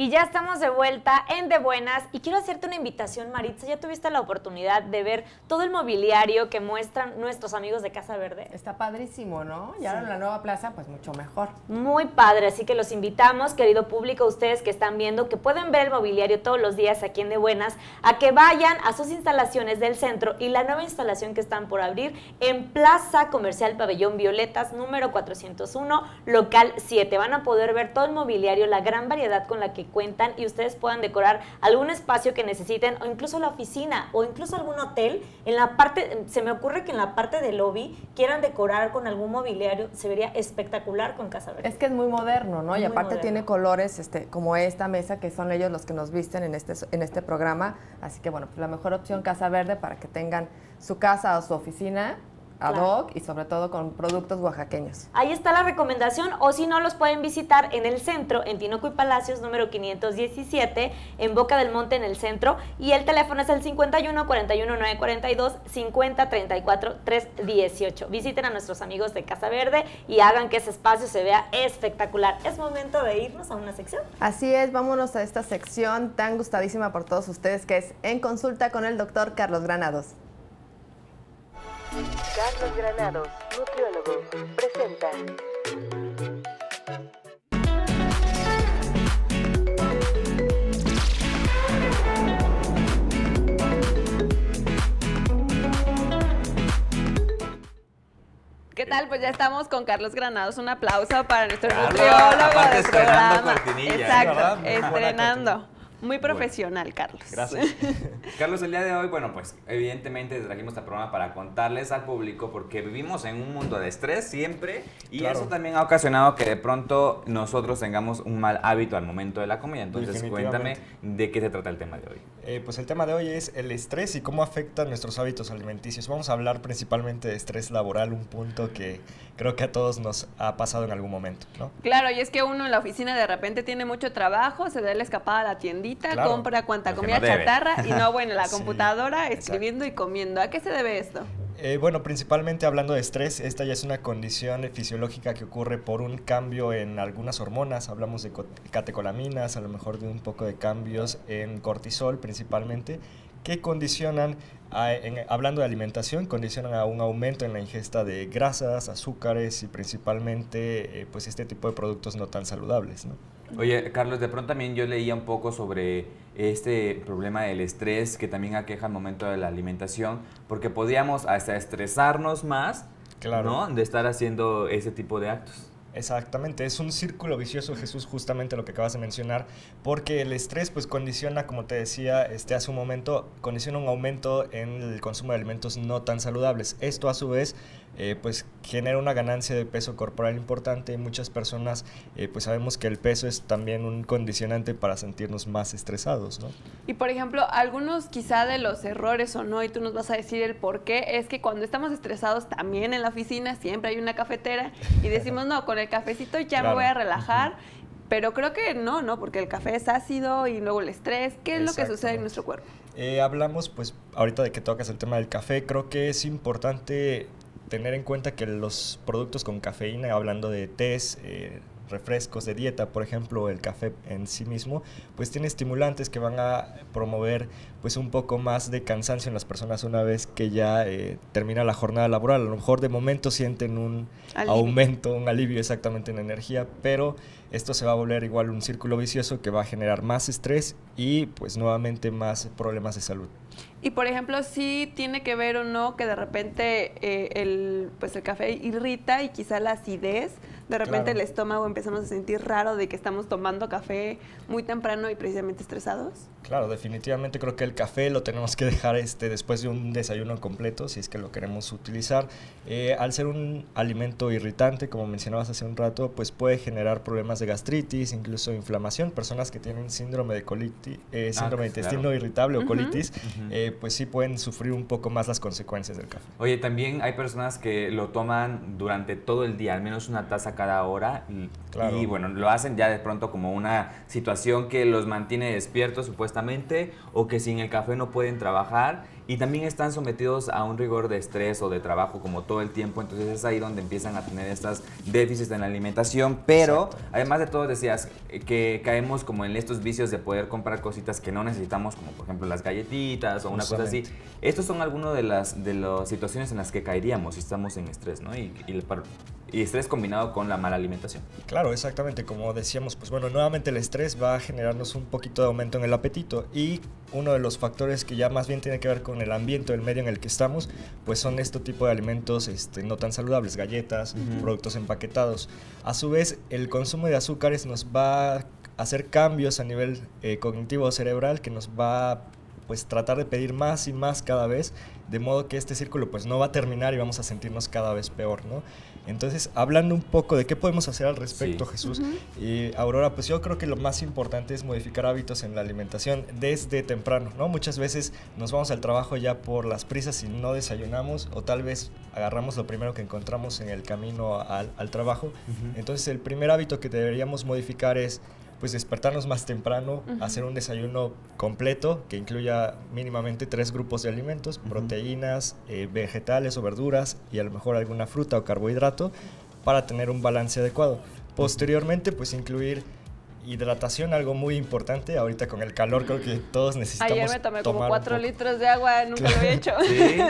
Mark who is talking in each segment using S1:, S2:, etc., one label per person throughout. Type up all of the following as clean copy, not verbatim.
S1: Y ya estamos de vuelta en De Buenas y quiero hacerte una invitación, Maritza. ¿Ya tuviste la oportunidad de ver todo el mobiliario que muestran nuestros amigos de Casa Verde?
S2: Está padrísimo, ¿no? Y ahora en la nueva plaza, pues mucho mejor.
S1: Muy padre, así que los invitamos, querido público, ustedes que están viendo, que pueden ver el mobiliario todos los días aquí en De Buenas, a que vayan a sus instalaciones del centro y la nueva instalación que están por abrir en Plaza Comercial Pabellón Violetas, número 401, local 7. Van a poder ver todo el mobiliario, la gran variedad con la que cuentan y ustedes puedan decorar algún espacio que necesiten o incluso la oficina o incluso algún hotel. En la parte, se me ocurre que en la parte del lobby quieran decorar con algún mobiliario, se vería espectacular con Casa Verde.
S2: Es que es muy moderno, ¿no? Y aparte
S1: moderno.
S2: tiene colores como esta mesa, que son ellos los que nos visten en este programa. Así que bueno, pues la mejor opción Casa Verde para que tengan su casa o su oficina ad hoc y sobre todo con productos oaxaqueños.
S1: Ahí está la recomendación, o si no, los pueden visitar en el centro, en Tinoco y Palacios, número 517, en Boca del Monte, en el centro, y el teléfono es el 51 41 942 50 34 318. Visiten a nuestros amigos de Casa Verde y hagan que ese espacio se vea espectacular. Es momento de irnos a una sección.
S2: Así es, vámonos a esta sección tan gustadísima por todos ustedes, que es En Consulta con el doctor Carlos Granados.
S3: Carlos Granados, nutriólogo, presenta.
S4: ¿Qué tal? Pues ya estamos con Carlos Granados. Un aplauso para nuestro
S5: Carlos,
S4: nutriólogo
S5: aparte
S4: del
S5: estrenando
S4: programa.
S5: cortinilla,
S4: Exacto,
S5: ¿verdad? Muy buena
S4: estrenando. Muy profesional, Carlos.
S5: Gracias. Carlos, el día de hoy, bueno, pues evidentemente trajimos este programa para contarles al público porque vivimos en un mundo de estrés siempre y eso también ha ocasionado que de pronto nosotros tengamos un mal hábito al momento de la comida. Entonces, cuéntame de qué se trata el tema de hoy.
S6: Pues el tema de hoy es el estrés y cómo afecta nuestros hábitos alimenticios. Vamos a hablar principalmente de estrés laboral, un punto que creo que a todos nos ha pasado en algún momento, ¿no?
S4: Claro, y es que uno en la oficina de repente tiene mucho trabajo, se da la escapada a la tiendita, compra cuanta comida chatarra y no, bueno, la computadora escribiendo y comiendo. ¿A qué se debe esto?
S6: Bueno, principalmente hablando de estrés, esta ya es una condición fisiológica que ocurre por un cambio en algunas hormonas. Hablamos de catecolaminas, a lo mejor de un poco de cambios en cortisol principalmente, que condicionan, hablando de alimentación, condicionan a un aumento en la ingesta de grasas, azúcares y principalmente pues este tipo de productos no tan saludables, ¿no?
S5: Oye, Carlos, de pronto también yo leía un poco sobre este problema del estrés que también aqueja al momento de la alimentación, porque podíamos hasta estresarnos más, ¿no? De estar haciendo ese tipo de actos.
S6: Exactamente, es un círculo vicioso, Jesús, justamente lo que acabas de mencionar, porque el estrés pues condiciona, como te decía hace un momento, condiciona un aumento en el consumo de alimentos no tan saludables. Esto a su vez pues genera una ganancia de peso corporal importante y muchas personas pues sabemos que el peso es también un condicionante para sentirnos más estresados, ¿no?
S4: Y por ejemplo, algunos quizá de los errores o no, y tú nos vas a decir el por qué, es que cuando estamos estresados también en la oficina siempre hay una cafetera y decimos, no, con el cafecito ya me voy a relajar, pero creo que no, porque el café es ácido y luego el estrés. ¿Qué es lo que sucede en nuestro cuerpo?
S6: Hablamos pues ahorita de que tocas el tema del café, creo que es importante tener en cuenta que los productos con cafeína, hablando de tés, refrescos de dieta, por ejemplo, el café en sí mismo, pues tiene estimulantes que van a promover pues un poco más de cansancio en las personas una vez que ya termina la jornada laboral. A lo mejor de momento sienten un aumento, un alivio exactamente en energía, pero esto se va a volver igual un círculo vicioso que va a generar más estrés y pues nuevamente más problemas de salud.
S4: Y por ejemplo, sí tiene que ver o no que de repente el café irrita y quizá la acidez, de repente el estómago empezamos a sentir raro de que estamos tomando café muy temprano y precisamente estresados.
S6: Claro, definitivamente creo que el café lo tenemos que dejar después de un desayuno completo, si es que lo queremos utilizar. Al ser un alimento irritante, como mencionabas hace un rato, pues puede generar problemas de gastritis, incluso inflamación. Personas que tienen síndrome de colitis, síndrome de intestino irritable o colitis, pues sí pueden sufrir un poco más las consecuencias del café.
S5: Oye, también hay personas que lo toman durante todo el día, al menos una taza cada hora,
S6: Claro.
S5: Y bueno, lo hacen ya de pronto como una situación que los mantiene despiertos supuestamente, o que sin el café no pueden trabajar, y también están sometidos a un rigor de estrés o de trabajo como todo el tiempo. Entonces es ahí donde empiezan a tener estas déficits en la alimentación. Pero además de todo, decías que caemos como en estos vicios de poder comprar cositas que no necesitamos, como por ejemplo las galletitas o una cosa así. Estos son algunas de las situaciones en las que caeríamos si estamos en estrés, ¿no? Y estrés combinado con la mala alimentación.
S6: Claro, exactamente. Como decíamos, pues bueno, nuevamente el estrés va a generarnos un poquito de aumento en el apetito, y uno de los factores que ya más bien tiene que ver con el ambiente, el medio en el que estamos, pues son este tipo de alimentos no tan saludables, galletas, productos empaquetados. A su vez, el consumo de azúcares nos va a hacer cambios a nivel cognitivo cerebral, que nos va a pues tratar de pedir más y más cada vez, de modo que este círculo pues no va a terminar y vamos a sentirnos cada vez peor, ¿no? Entonces, hablando un poco de qué podemos hacer al respecto, Jesús y Aurora, pues yo creo que lo más importante es modificar hábitos en la alimentación desde temprano, ¿no? Muchas veces nos vamos al trabajo ya por las prisas y no desayunamos, o tal vez agarramos lo primero que encontramos en el camino al trabajo. Entonces, el primer hábito que deberíamos modificar es pues despertarnos más temprano, hacer un desayuno completo que incluya mínimamente 3 grupos de alimentos, proteínas, vegetales o verduras, y a lo mejor alguna fruta o carbohidrato, para tener un balance adecuado. Posteriormente, pues incluir hidratación, algo muy importante. Ahorita con el calor creo que todos necesitamos.
S4: Ayer me tomé como 4 litros de agua, nunca lo había hecho.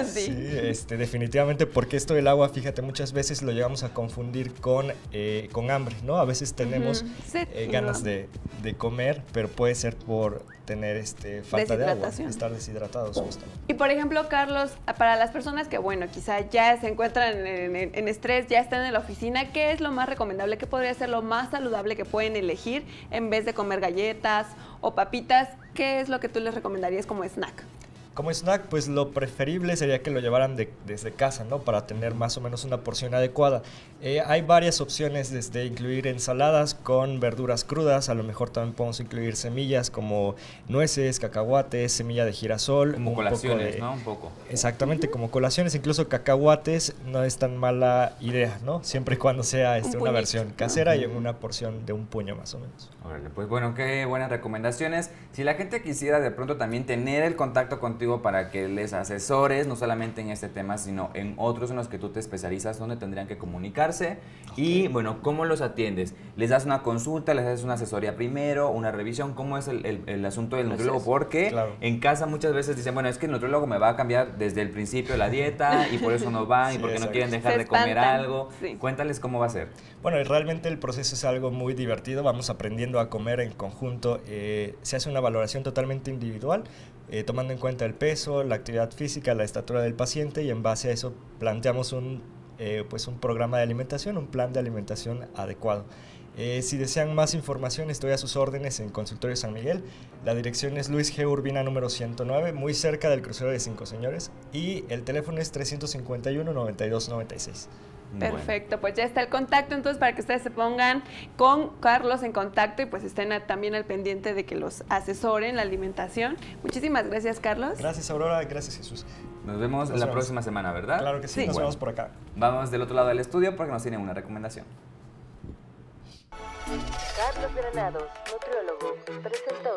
S6: Sí, definitivamente, porque esto del agua, fíjate, muchas veces lo llegamos a confundir con hambre, ¿no? A veces tenemos ganas de comer, pero puede ser por tener falta de agua, estar deshidratados justamente.
S4: Y por ejemplo, Carlos, para las personas que, bueno, quizá ya se encuentran en estrés, ya están en la oficina, ¿qué es lo más recomendable? ¿Qué podría ser lo más saludable que pueden elegir en vez de comer galletas o papitas? ¿Qué es lo que tú les recomendarías como snack?
S6: Como snack, pues lo preferible sería que lo llevaran desde casa, ¿no? Para tener más o menos una porción adecuada. Hay varias opciones, desde incluir ensaladas con verduras crudas, a lo mejor también podemos incluir semillas como nueces, cacahuates, semilla de girasol.
S5: Como colaciones, ¿no? Un poco.
S6: Exactamente, como colaciones, incluso cacahuates no es tan mala idea, ¿no? Siempre y cuando sea una versión casera y en una porción de un puño más o menos.
S5: Órale, pues bueno, qué buenas recomendaciones. Si la gente quisiera de pronto también tener el contacto contigo para que les asesores, no solamente en este tema, sino en otros en los que tú te especializas, ¿dónde tendrían que comunicarse? Y bueno, ¿cómo los atiendes? ¿Les das una consulta, les das una asesoría primero, una revisión? ¿Cómo es el asunto del nutriólogo? Porque en casa muchas veces dicen, bueno, es que el nutriólogo me va a cambiar desde el principio la dieta y por eso no van, y porque no quieren dejar de comer algo. Cuéntales cómo va a ser.
S6: Bueno, y realmente el proceso es algo muy divertido, vamos aprendiendo a comer en conjunto. Se hace una valoración totalmente individual, tomando en cuenta el peso, la actividad física, la estatura del paciente, y en base a eso planteamos un programa de alimentación, un plan de alimentación adecuado. Si desean más información, estoy a sus órdenes en Consultorio San Miguel. La dirección es Luis G. Urbina número 109, muy cerca del crucero de Cinco Señores, y el teléfono es 351-9296.
S4: Perfecto, pues ya está el contacto, entonces para que ustedes se pongan con Carlos en contacto y pues estén también al pendiente de que los asesoren la alimentación. Muchísimas gracias, Carlos.
S6: Gracias, Aurora, gracias, Jesús.
S5: Nos vemos la próxima semana, ¿verdad?
S6: Claro que sí, nos vemos por acá.
S5: Vamos del otro lado del estudio porque nos tienen una recomendación.
S3: Carlos Granados, nutriólogo, presentó.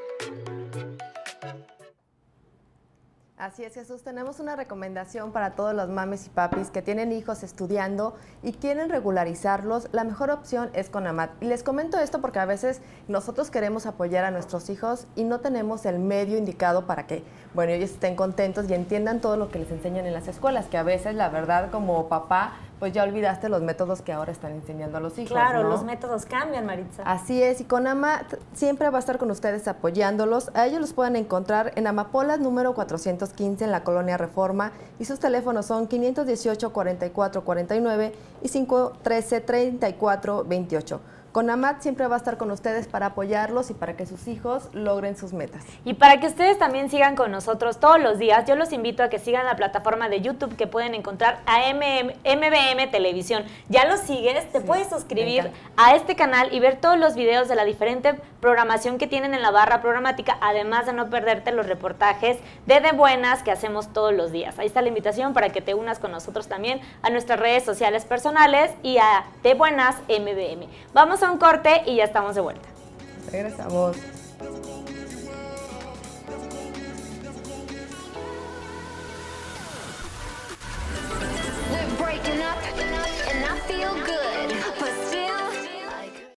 S2: Así es, Jesús, tenemos una recomendación para todos los mames y papis que tienen hijos estudiando y quieren regularizarlos. La mejor opción es CONAMAT. Y les comento esto porque a veces nosotros queremos apoyar a nuestros hijos y no tenemos el medio indicado para que, bueno, ellos estén contentos y entiendan todo lo que les enseñan en las escuelas, que a veces, la verdad, como papá, pues ya olvidaste los métodos que ahora están enseñando a los hijos.
S1: Claro,
S2: ¿no?
S1: los métodos cambian, Maritza.
S2: Así es, y CONAMAT siempre va a estar con ustedes apoyándolos. A ellos los pueden encontrar en Amapolas número 415 en la Colonia Reforma, y sus teléfonos son 518-4449 y 513-3428. CONAMAT siempre va a estar con ustedes para apoyarlos y para que sus hijos logren sus metas.
S1: Y para que ustedes también sigan con nosotros todos los días, yo los invito a que sigan la plataforma de YouTube que pueden encontrar a MBM Televisión. ¿Ya lo sigues? Te puedes suscribir a este canal y ver todos los videos de la diferente programación que tienen en la barra programática, además de no perderte los reportajes de Buenas que hacemos todos los días. Ahí está la invitación para que te unas con nosotros también a nuestras redes sociales personales y a De Buenas MBM. Vamos a un corte y ya estamos de vuelta.
S2: Regresamos.